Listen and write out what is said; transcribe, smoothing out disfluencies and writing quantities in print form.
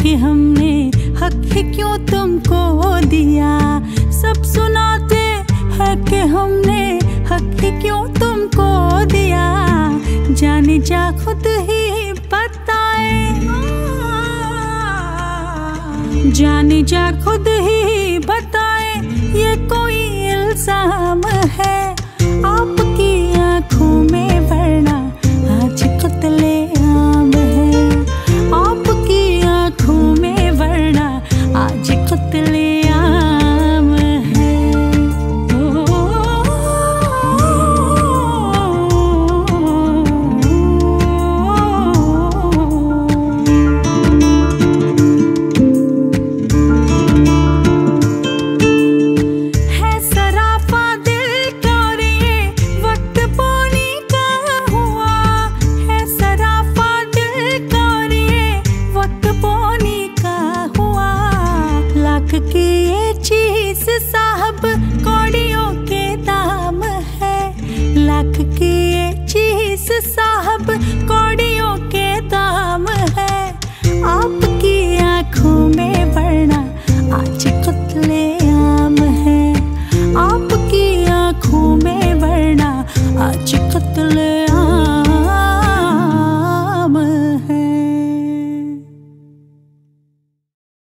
कि हमने हक ही क्यों तुमको दिया। सब सुनाते हैं कि हमने हक ही क्यों तुमको दिया। जाने जा खुद ही बताए, जाने जा खुद ही बताए, ये कोई इल्जाम है आपकी आंखों में वरना आज कत्ले आम है। आपकी आंखों में वरना आज कत्ले आम है। है सराफा दिल का और ये वक्त पानी का हुआ। है सराफा दिल का और ये वक्त पानी का हुआ। लाख की ये चीज साहब